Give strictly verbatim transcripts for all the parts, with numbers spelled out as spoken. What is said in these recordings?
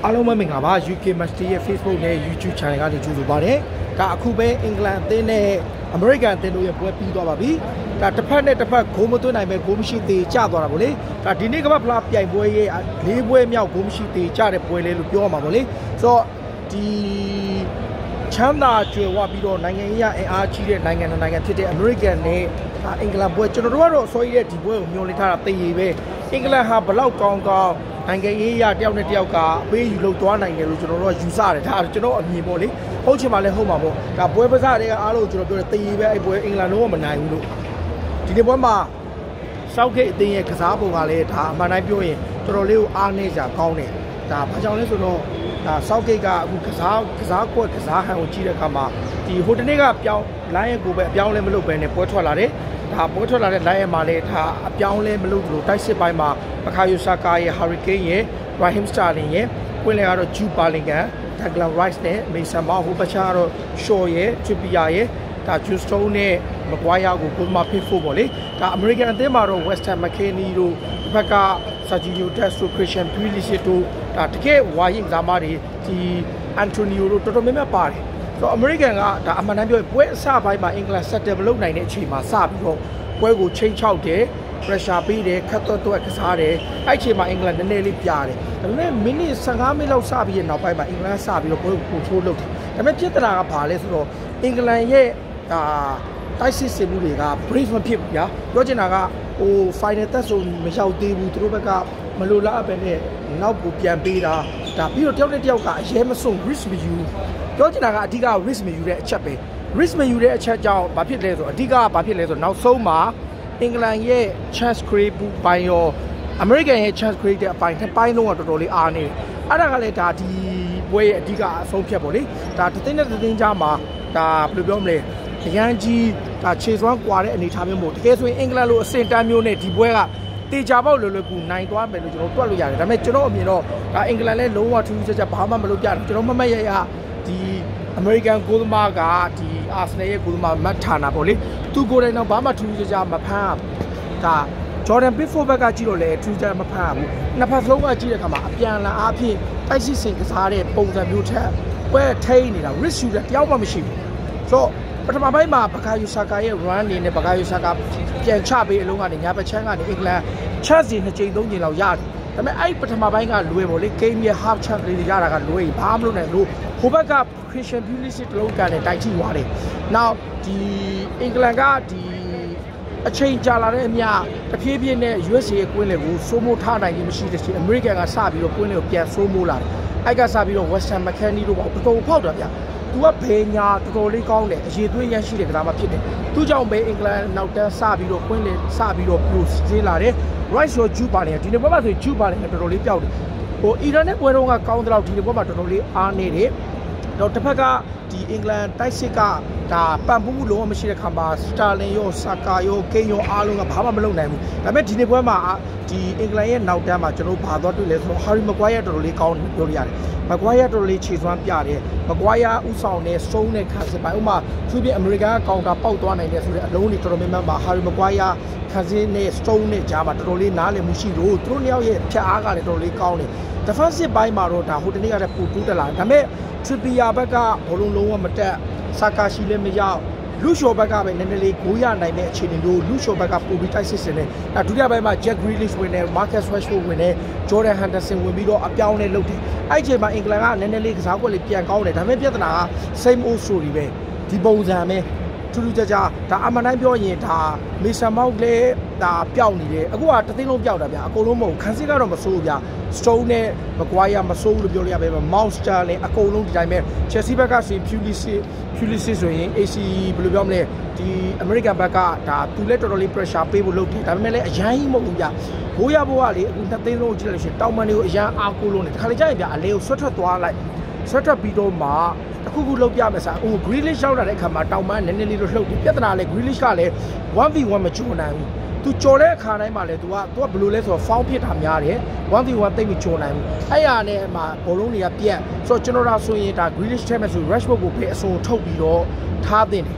အားလုံးပဲမင်္ဂလာပါ U K Master ရဲ့ Facebook နဲ့ YouTube Channel ကနေကြိုဆိုပါတယ်ဒါအခုပဲအင်္ဂလန်အသင်းနဲ့အမေရိကန်အသင်းတို့ရဲ့ပွဲပြီးသွားပါပြီဒါတစ်ဖက်နဲ့တစ်ဖက်ဂိုးမသွင်းနိုင်မဲ့ဂိုးမရှိသေးကျသွားတာပေါ့လေဒါဒီနေ့ကမ္ဘာဖလားပြိုင်ပွဲရဲ့လေးပွဲမြောက်ဂိုးမရှိသေးကျတဲ့ပွဲလေးလို့ပြောရမှာပေါ့လေဆိုတော့ဒီချမ်းသာကြွယ်ဝပြီးတော့နိုင်ငံရေးအင်အားကြီးတဲ့နိုင်ငံနိုင်ငံဖြစ်တဲ့အမေရိကန်နဲ့အင်္ဂလန်ပွဲကျွန်တော်တို့ကတော့အစိုးရရဲ့ဒီပွဲကိုမျှော်လင့်ထားတာတည်ရပဲအင်္ဂလန်ဟာဘလောက်ကောင်းကောင်းနိုင်ငံရေးရတယောက်နဲ့တယောက်ကအပေးယူလို့သွားနိုင်တယ်လို့ကျွန်တော်တို့ကယူဆတယ်ဒါကျွန်တော်အမြင်ပေါ့လေဟုတ်ချင်မှလည်းဟုတ်မှာပေါ့ဒါပွဲပစားတွေကအားလုံးကျွန်တော်ပြောတယ်တည်ရပဲအဲ့ပွဲအင်္ဂလန်လုံးဝမနိုင်ဘူးလို့ဒီနေ့ပွဲမှာစောက်ဂိတ်အသင်းရဲ့ကစားပုံကလည်းဒါအမှန်တိုင်းပြောရင်တော်တော်လေးကိုအားနေကြကောင်းတယ်ဒါဘာကြောင့်လဲဆိုတော့ဒါစောက်ဂိတ်ကအခုကစားကစားကွက်ကစားဟန်ကိုကြည့်တဲ့အခါမှာဒီဟိုတနေ့ကပြောင်းလိုင်းရဲ့ကိုပဲအပြောင်းလဲမလုပ်ဘဲနဲ့ပွဲထွက်လာတယ်ဒါပွဲထွက်လာတဲ့ line မှာလည်းဒါအပြောင်းလဲမလုပ်လို့တိုက်စစ်ပိုင်းမှာဘကာယိုဆာကာရဲ့ Hurricane ရဲ့ Raheem Sterling ရဲ့ပွင့်လည်ကတော့ Jude Bellingham, Declan Rice နဲ့ Mason Mount ဟိုဘက်ကတော့ Shaw ရဲ့ Trippier ရဲ့ဒါ Jude Stone နဲ့ Maguire ကိုကိုယ်မှာဖြစ်ဖို့ပေါ့လေဒါ American အသင်းမှာတော့ West Ham McKennie တို့ဒီဘက်က Sergio Dest တို့ Christian Pulisic တို့ဒါတကယ်ဝါရင်ကစားမတွေဒီ Antonio တို့တော်တော်များများပါတယ်ဆိုတော့ American ကဒါအမှန်တမ်းပြောရင်ပွဲအစပိုင်းမှာ England settle မလုပ်နိုင်တဲ့အချိန်မှာစပြီးတော့ပွဲကိုချိန်ချောက်တယ် pressure ပေးတယ်ခတ်တော့တော့ကစားတယ်အဲ့အချိန်မှာ England နည်းနည်းလေးပြားတယ်ဒါပေမဲ့မိနစ်၁၅မိနစ်လောက်စပြီးရနောက်ပိုင်းမှာ England စပြီးတော့ပွဲကိုပို့ထိုးလုပ်တယ်ဒါပေမဲ့ပြဿနာကဘာလဲဆိုတော့ England ရဲ့ဒါတိုက်စစ်စင်မှုတွေက brief မဖြစ်ဘူးညာပြောချင်တာကဟို final သက်ဆိုမရောက်သေးဘူးသူတို့ဘက်ကမလိုလားပဲနဲ့နောက်ကိုပြန်ပေးတာဒါပြီးတော့တယောက်နဲ့တယောက်ကအရေးမဆုံး risk မယူပြောချင်တာကအဓိက risk မယူတဲ့အချက်ပဲ risk မယူတဲ့အချက်ကြောင့်ဘာဖြစ်လဲဆိုအဓိကဘာဖြစ်လဲဆိုနောက်ဆုံးမှာအင်္ဂလန်ရဲ့ chance create ပိုင်းရော American ရဲ့ chance create တဲ့အပိုင်းနှစ်ပိုင်းလုံးကတော်တော်လေးအားနေတယ်အဲ့ဒါကလည်းဒါဒီပွဲရဲ့အဓိကအဆုံးဖြတ်ပေါ့လေဒါတသိန်းနဲ့တသိန်းကြားမှာဒါဘယ်လိုပြောမလဲအရန်ကြီးဒါခြေစွမ်းကွာတဲ့အနေအထားမျိုးမို့တကယ်ဆိုရင်အင်္ဂလန်လိုအဆင့်တန်းမျိုးနဲ့ဒီပွဲကတေချာပေါက်လွယ်လွယ်ကူနိုင်သွားမယ်လို့ကျွန်တော်တွက်လို့ရတယ်ဒါပေမဲ့ကျွန်တော်အမြင်တော့ဒါအင်္ဂလန်လည်းလုံးဝထူးထူးခြားခြားဘာမှမလုပ်ပြတယ်ကျွန်တော်မမတ်ရရဒီ American ကိုသမားကဒီ Arsenal ရဲ့ကိုသမားမတ်ဌာနာပေါ့လေသူကိုယ်တိုင်တော့ဘာမှထူးထူးခြားခြားမဖမ်းဒါ Jordan Pickford ဘက်ကကြည့်တော့လေထူးခြားမဖမ်းဘူးနှစ်ဖက်လုံးကကြည့်တဲ့အခါမှာအပြန်အလှန်အားဖြင့်တိုက်စစ်စင်ကစားတဲ့ပုံစံမျိုးထက်ပွဲထိန်းနေတာ risk ယူတဲ့တယောက်မှမရှိဘူးဆိုတော့ပထမပိုင်းမှာဘကာယိုဆာကာရဲ့ run နေနဲ့ဘကာယိုဆာကာပြန်ချပေးအလုံးကနေညာဘက်ချမ်းကနေအင်္ဂလန်ချက်စီနှစ်ကြိမ်သုံးကြိမ်လောက်ရတယ်ဒါပေမဲ့အဲ့ပထမပိုင်းကလွယ်ပေါ့လေ game ရဲ့ half chance လေးရတာကလွယ်ဘာမှမလုပ်နိုင်လို့ဟိုဘက်က Christian Pulisic လုံးကန်နဲ့တိုက်ထိသွားတယ်။ Now ဒီအင်္ဂလန်ကဒီအချိန်ကြာလာတဲ့အမျှတဖြည်းဖြည်းနဲ့ U S A ရဲ့ကွင်းလေကိုစိုးမိုးထားနိုင်ခြင်းမရှိတဲ့ချိန် American ကစပြီးတော့ကွင်းလေကိုပြန်စိုးမိုးလာတယ်။အဲ့ကစပြီးတော့ West Ham McKennie တို့ပေါ့တော်တော်ဖောက်တာဗျ။ तू ကဘေးညာတော်တော်လေးကောင်းတယ်အရေးသွေးရရှိတဲ့ကစားမဖြစ်တယ်။သူ့ကြောင့်ပဲအင်္ဂလန်နောက်တန်းစပြီးတော့ကွင်းလေစပြီးတော့ပြိုစေးလာတယ်။ Rice ရော Jude Bellinghamဒီနေ့ပွဲမှာဆို Jude Bellinghamတော်တော်လေးပျောက်တယ်။ဟိုအီရန်နဲ့ပွဲတော့ကကောင်းတဲ့လောက်ဒီနေ့ပွဲမှာတော်တော်လေးအားနေတယ်။တော့တစ်ဖက်ကဒီအင်္ဂလန်တိုက်စစ်ကဒါပံ့ပိုးမှုလုံးဝမရှိတဲ့ခါမှာစတာလင်ရောဆာကာရောကိန်းရောအားလုံးကဘာမှမလုပ်နိုင်ဘူးဒါပေမဲ့ဒီနေ့ပွဲမှာဒီအင်္ဂလန်ရဲ့နောက်တန်းမှာကျွန်တော်ဘာသွားတွေ့လဲဆိုတော့ Harry Maguire တော်တော်လေးကောင်းတယ်ပြောလို့ရတယ် Maguire တော်တော်လေးခြေစွမ်းပြတယ် Maguire ဥဆောင်နဲ့စုံးတဲ့ခါစစ်ပိုင်းဥမာသူပြအမေရိကန်ကကောင်တာပေါက်သွားနိုင်တယ်ဆိုတဲ့အလုံးတွေတော်တော်များများမှာ Harry Maguire ခါစစ်နဲ့ stone နဲ့ကြားမှာတော်တော်လေးနားလည်မှုရှိလို့သူတို့နှစ်ယောက်ရဲ့ဖြတ်အားကလည်းတော်တော်လေးကောင်းတယ် defensive ပိုင်းမှာတော့ဒါဟိုတနေ့ကတည်းကပူတူးတက်လာဒါပေမဲ့ Trippier ဘက်ကဘောလုံးလုံးဝမတက်ဆာကာရှိလည်းမရောက်လူရှော်ဘက်ကပဲနည်းနည်းလေးဂိုးရနိုင်တဲ့အခြေအနေမျိုးလူရှော်ဘက်ကပိုပြီးတိုက်စစ်စင်တယ်အဲဒုတိယပိုင်းမှာ Jack Grealish ဝင်တယ် Marcus Rashford ဝင်တယ် Jordan Henderson ဝင်ပြီးတော့အပြောင်းလဲလုပ်တယ်အဲ့အချိန်မှာအင်္ဂလန်ကနည်းနည်းလေးကစားကွက်လေးပြန်ကောင်းတယ်ဒါပေမဲ့ပြဿနာက same old story ပဲဒီပုံစံပဲထူးထူးခြားခြားဒါအမှန်တိုင်းပြောရင်ဒါ Mason Mount လည်းဒါပျောက်နေတယ်အခုကတသိန်းလုံးပျောက်တာဗျာအကုန်လုံးမဟုတ်ခန်းစစ်ကတော့မစိုးဘူးဗျာ Stone နဲ့ Maguire မစိုးဘူးလို့ပြောလို့ရပါမယ် Mount Sterling အကုန်လုံးဒီတိုင်းပဲ Chelsea ဘက်ကဆိုရင် Pulisic Pulisic ဆိုရင် A C ဘယ်လိုပြောမလဲဒီ American ဘက်ကဒါသူလည်းတော်တော်လေး pressure ပေးဖို့လုပ်တယ်ဒါပေမဲ့လည်းအရင်မဟုတ်ဘူးဗျာဘိုးရဘိုးကလေအခုနှစ်သိန်းလုံးကြည့်လိုက်လို့ရှိရင်တောင်ပန်တွေကိုအရင်အားကိုးလုံးတယ်ခါလေကြာရင်ဗျာအလဲကိုဆွတ်ထွက်သွားလိုက်ဆွတ်ထွက်ပြီးတော့မှအခုခုလောက်ပြမယ်စားဟို Grealish ရောက်လာတဲ့အခါမှာတောင်ပန်နည်းနည်းလေးတော့လှုပ်တယ်ပြဿနာလည်း Grealish ကလည်း one v one မချိုးနိုင်ဘူးသူကြော်တဲ့အခါတိုင်းမှာလည်း तू က तू ကဘယ်လိုလဲဆိုတော့ foul ဖြစ်တာများတယ် one v one တိတ်မချိုးနိုင်ဘူးအဲ့ဟာနဲ့မှာဘောလုံးတွေကပြက်ဆိုတော့ကျွန်တော်တို့ဆိုရင်ဒါ Grealish ထဲမှာဆို Rashford ကိုဖေးအစုံထုတ်ပြီးတော့ထားတင်တယ်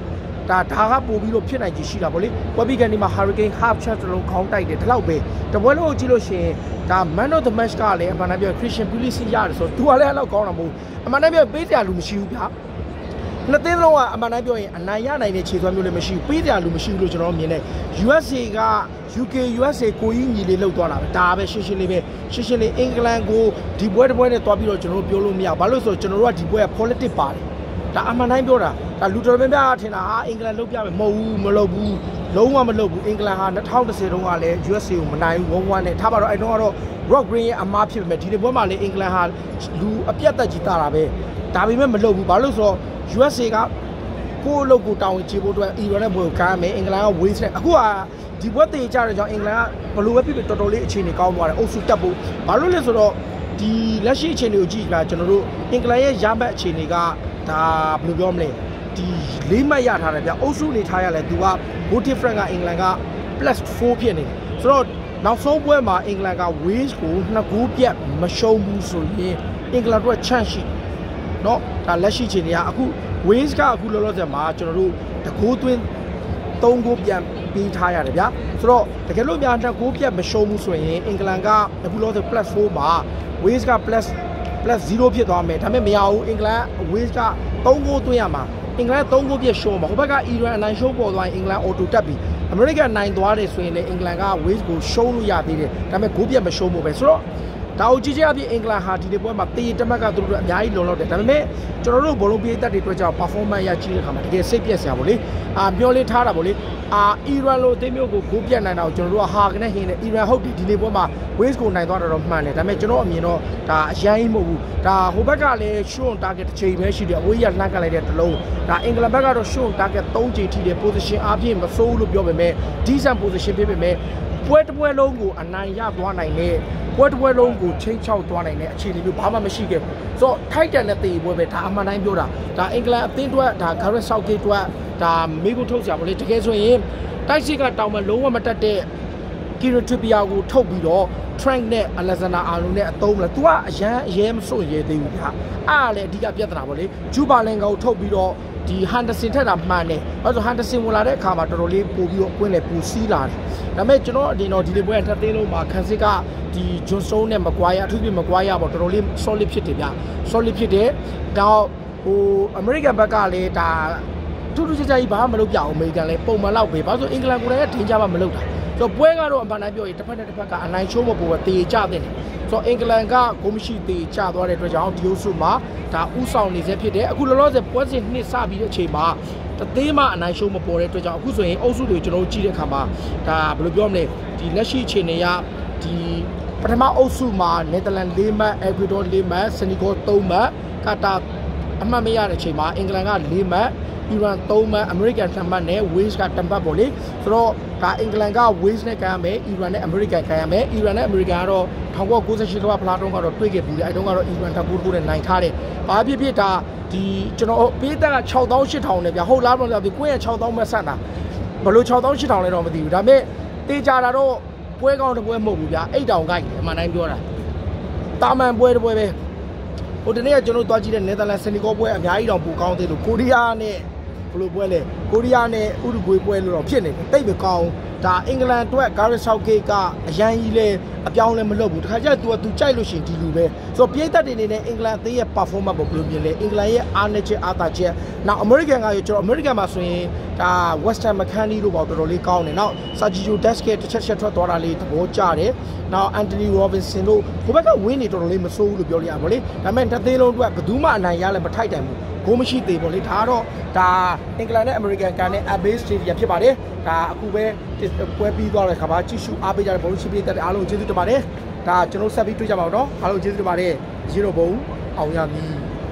ဒါဒါကပို့ပြီးတော့ဖြစ်နိုင်ကြရှိတာဗောလေပွဲပြီးကနေမှာ Hurricane half shot တလုံးခေါင်းတိုက်တယ်ဒီလောက်ပဲတပွဲလုံးကိုကြည့်လို့ရှိရင်ဒါ man of the match ကလည်းအမှန်တမ်းပြော Christian Pulisic ရတယ်ဆိုတော့သူကလည်းအဲ့လောက်ကောင်းတာမဟုတ်အမှန်တမ်းပြောပေးစရာလူမရှိဘူးဗျာနှစ်သင်းလုံးကအမှန်တမ်းပြောရင်အနိုင်ရနိုင်တဲ့ခြေစွမ်းမျိုးလည်းမရှိဘူးပေးစရာလူမရှိဘူးလို့ကျွန်တော်မြင်တယ် U S A က U K U S A ကိုကြီးညီလေးလောက်သွားတာပဲဒါပဲရှင်းရှင်းလေးပဲရှင်းရှင်းလေးအင်္ဂလန်ကိုဒီပွဲတစ်ပွဲနဲ့တွားပြီးတော့ကျွန်တော်တို့ပြောလို့မရဘာလို့ဆိုတော့ကျွန်တော်တို့ကဒီပွဲက politics ပါတယ်ဒါအမှန်တိုင်းပြောတာဒါလူတော်များများထင်တာဟာအင်္ဂလန်လုတ်ပြမယ်မဟုတ်ဘူးမလုပ်ဘူးလုံးဝမလုပ်ဘူးအင်္ဂလန်ဟာ၂၀၁၀တုန်းကလည်း U S A ကိုမနိုင်ဘူး one one နဲ့ထားပါတော့အဲ့တုန်းကတော့ Rock Green ရဲ့အမားဖြစ်ပေမဲ့ဒီနေ့ပွဲမှာလည်းအင်္ဂလန်ဟာလူအပြတ်သက်ကြီးတာတာပဲဒါပေမဲ့မလုပ်ဘူးဘာလို့ဆိုတော့ U S A ကကိုယ့်အလုပ်ကိုတောင်းဝင်ချေဖို့အတွက် Iran နဲ့ပွဲကိုကားမယ်အင်္ဂလန်က waste နဲ့အခုကဒီပွဲတေကြတဲ့ကြောင့်အင်္ဂလန်ကဘလို့ပဲဖြစ်ဖြစ်တော်တော်လေးအခြေအနေကောင်းသွားတယ်အုပ်စုတက်ဖို့ဘာလို့လဲဆိုတော့ဒီလက်ရှိအခြေအနေကိုကြည့်ကြကျွန်တော်တို့အင်္ဂလန်ရဲ့ရဘတ်အခြေအနေကဒါဘယ်လိုပြောမလဲဒီလေးမှတ်ရထားတယ်ဗျအုပ်စုနေထားရလဲသူက goal difference ကအင်္ဂလန်က plus four ဖြစ်နေတယ်ဆိုတော့နောက်ဆုံးပွဲမှာအင်္ဂလန်က Wales ကိုနှစ်ဂိုးပြတ်မရှုံးဘူးဆိုရင်အင်္ဂလန်တို့က chance ရှိเนาะဒါလက်ရှိအခြေအနေကအခု Wales ကအခုလောလောဆယ်မှာကျွန်တော်တို့တကိုးသွင်းသုံးဂိုးပြန်ပေးထားရတယ်ဗျာဆိုတော့တကယ်လို့များနှစ်ဂိုးပြတ်မရှုံးဘူးဆိုရင်အင်္ဂလန်ကအခုလောလောဆယ် plus four မှာ Wales က plus plus zero ဖြစ်သွားမယ်ဒါပေမဲ့မရဘူးအင်္ဂလန် Wales ကသုံးဂိုးသွင်းရမှာအင်္ဂလန်သုံးဂိုးပြည့်ရှုံးမှာဟိုဘက်က Iran အနိုင်ရှုံးပေါ်သွားရင်အင်္ဂလန် auto တက်ပြီးအမေရိကန်နိုင်သွားတယ်ဆိုရင်လည်းအင်္ဂလန်က Wales ကိုရှုံးလို့ရသေးတယ်ဒါပေမဲ့ဂိုးပြတ်မရှုံးဘူးပဲဆိုတော့ဒါကိုကြည့်ကြအပြင်အင်္ဂလန်ဟာဒီနေ့ပွဲမှာတေးတမက်ကသူတို့အများကြီးလုံလောက်တယ်ဒါပေမဲ့ကျွန်တော်တို့ဘောလုံးပြေးတက်တွေအတွက်ကြောင့် performance ရကြည့်တဲ့အခါမှာတကယ်စိတ်ပြက်စရာပေါ့လေအာမျောလေးထားတာပေါ့လေအာ Iran လိုအသင်းမျိုးကိုဂိုးပြတ်နိုင်တာကိုကျွန်တော်တို့ကဟာကနေဟင်းနေ Iran ဟုတ်တယ်ဒီနေ့ပွဲမှာ Wales ကိုနိုင်သွားတာတော့မှန်တယ်ဒါပေမဲ့ကျွန်တော်အမြင်တော့ဒါအရန်ကြီးမဟုတ်ဘူးဒါဟိုဘက်ကလည်း short target တစ်ချိန်ပဲရှိတယ်အဝေးရလှမ်းကလိုက်တဲ့တစ်လုံးဒါအင်္ဂလန်ဘက်ကတော့ short target သုံးချိန်ထိတယ် position အပြင်မစိုးလို့ပြောပေမဲ့ decent position ဖြစ်ပေမဲ့ပွဲတစ်ပွဲလုံးကိုအနိုင်ရသွားနိုင်တဲ့ပွဲတစ်ပွဲလုံးကိုချိန်ချောက်သွားနိုင်တဲ့အခြေအနေမျိုးဘာမှမရှိခဲ့ဘူးဆိုတော့ထိုက်တန်တဲ့တေပွဲပဲဒါအမှန်တိုင်းပြောတာဒါအင်္ဂလန်အသင်းအတွက်ဒါ Gareth Southgate အတွက်ဒါမိဖို့ထုတ်ကြပါလေတကယ်ဆိုရင်တိုက်စစ်ကတောင်မှလုံးဝမတက်တဲ့ Kieran Trippier ကိုထုတ်ပြီးတော့ Trent နဲ့ Alexander Arnold နဲ့အသုံးလား तू ကအရန်အရဲမစွန့်ရဲသေးဘူးဗျာအားလည်းအဓိကပြဿနာပေါ့လေ Jubaland ကိုထုတ်ပြီးတော့ဒီ Henderson ထက်တာမှန်တယ်ဘာလို့ဆို Henderson ဝင်လာတဲ့အခါမှာတော်တော်လေးပို့ပြီးတော့ကွင်းလေပူစီးလာတယ်ဒါပေမဲ့ကျွန်တော်အဒီတော့ဒီလေပွဲထပ်သိမ်းလုံးမှာခန်းစစ်ကဒီ John Stones နဲ့ Maguire အထူးဖြင့် Maguire ပေါ့တော်တော်လေး solid ဖြစ်တယ်ဗျာ solid ဖြစ်တယ်တော့ဟို American ဘက်ကလည်းဒါထူးထူးခြားခြားကြီးဘာမှမလုပ်ပြအောင် American လည်းပုံမှန်လောက်ပဲဘာလို့ဆိုအင်္ဂလန်ကိုလည်းထင်ကြမှမလုပ်တာဆိုတော့ပွဲကတော့အမှန်တမ်းပြောရင်တစ်ဖက်နဲ့တစ်ဖက်ကအနိုင်ချိုးမပေါ်ပဲတေချတဲ့တယ်ဆိုတော့အင်္ဂလန်ကဂိုးမရှိတေချသွားတဲ့အတွက်ကြောင့်ဒီအုပ်စုမှာဒါဥဆောင်နေစေဖြစ်တယ်အခုလောလောဆယ်ပွဲစဉ်နှစ်စပြီးတဲ့အချိန်မှာတသေးမှအနိုင်ရှုံးမပေါ်တဲ့အတွက်ကြောင့်အခုဆိုရင်အုပ်စုတွေကျွန်တော်တို့ကြည့်တဲ့အခါမှာဒါဘယ်လိုပြောမလဲဒီလက်ရှိအခြေအနေကဒီပထမအုပ်စုမှာနယ်သာလန်၄မှတ်အက်ကွေဒေါ၄မှတ်စနီဂေါ၃မှတ်ကာတာအမှတ်မရတဲ့အချိန်မှာအင်္ဂလန်က၄မှတ်အီရန်၃မှတ်အမေရိကန်၂မှတ်နဲ့ Wales ကတစ်မှတ်ပေါ့လေဆိုတော့ဒါအင်္ဂလန်က Wales နဲ့ကန်ရမယ်အီရန်နဲ့အမေရိကန်ကန်ရမယ်အီရန်နဲ့အမေရိကန်ကတော့၁၉၉၈ကဖလားတုန်းကတော့တွေ့ခဲ့ပြီလေအဲတုန်းကတော့အီရန်တကူကူနဲ့နိုင်ထားတယ်ဘာဖြစ်ဖြစ်ဒါဒီကျွန်တော်ပေးတက်က၆သောင်း၈ထောင်နဲ့ဗျာဟုတ်လားမဟုတ်လားဒီကိုယ့်ရဲ့၆သောင်းမဲ့ဆက်တာဘလို့၆သောင်း၈ထောင်လဲတော့မသိဘူးဒါပေမဲ့တေးကြတာတော့ပွဲကောင်းတစ်ပွဲမဟုတ်ဘူးဗျာအိတ်တောင်ကိုက်အမှန်တိုင်းပြောတာတာမန်ပွဲတစ်ပွဲပဲဟိုတနေ့ကကျွန်တော်တွားကြည့်တဲ့နယ်သာလန်စနီဂေါပွဲအများကြီးတောင်ပိုကောင်းသေးလို့ကိုရီးယားနဲ့ဘလို့ပွဲလဲကိုရီးယားနဲ့ဥရုဂွေပွဲလို့တော့ဖြစ်နေတယ်တိတ်မကောင်းဒါအင်္ဂလန်အတွက် Gareth Southgate ကအရန်ကြီးလဲအပြောင်းလဲမလုပ်ဘူးတခါကျသူကသူကြိုက်လို့ရှင်ဒီလူပဲဆိုတော့ပြည်သက်တွေနေနဲ့အင်္ဂလန်အသင်းရဲ့ performance ကိုဘယ်လိုမြင်လဲအင်္ဂလန်ရဲ့အားနည်းချက်အားသာချက်နောက် American ကရောကျွန်တော် American မှာဆိုရင်ဒါ Western McKennie လို့ပေါ့တော်တော်လေးကောင်းတယ်နောက် Sergio Dest တစ်ချက်ချက်ထွက်သွားတာလေးသဘောကျတယ်နောက် Anthony Robinson တို့ဘိုဘက်ကဝင်းနေတော်တော်လေးမစိုးဘူးလို့ပြောလို့ရပါလေဒါပေမဲ့တစ်သေးလုံးအတွက်ဘယ်သူမှအနိုင်ရလဲမထိုက်တိုင်ဘူးဂိုးမရှိသေးပေါ့လေဒါကတော့ဒါအင်္ဂလန်နဲ့အမေရိကန်ကန်နဲ့ Abbey Stadium ဖြစ်ပါတယ်ဒါအခုပဲပွဲပြီးသွားတဲ့ခါမှာကြည့်ရှုအားပေးကြတဲ့ဘောလုံးချီပေးတဲ့အားလုံးကျေးဇူးတင်ပါတယ်ဒါကျွန်တော်ဆက်ပြီးတွေ့ကြပါအောင်နော်အားလုံးကျေးဇူးတင်ပါတယ်ရေတော့ဘုံအောင်ရမည်